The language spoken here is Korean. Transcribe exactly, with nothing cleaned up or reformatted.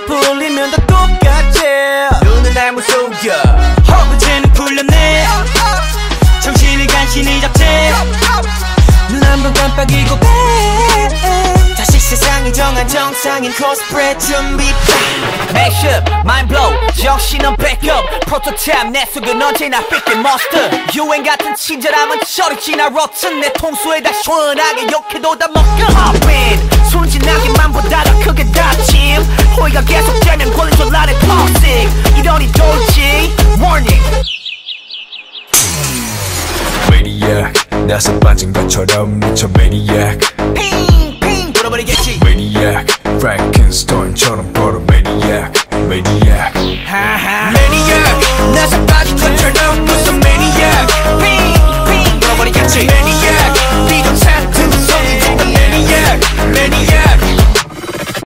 풀리면 다 똑같지. 눈은 날 무속여 허브제는 풀렸네. 정신을 간신히 잡지. 눈 한 번 깜빡이고 빼. 다시 세상이 정한 정상인 코스프레 준비. Mashup, mind blow, 정신은 backup. 프로토타입 내 속은 언제나 fit the monster. 유행 같은 친절함은 저리 지나 rotten. 내 통수에다 시원하게 욕해도 다 먹여. Pop in, 순진하게만 보다가 크게 다짐. 호의가 계속되면 권리줄 나를 toxic. 이러니 돌지, warning. Maniac, 나서 빠진 것처럼 미쳐 Maniac. 핑핑 돌아버리겠지. Maniac, Frankenstein처럼 걸어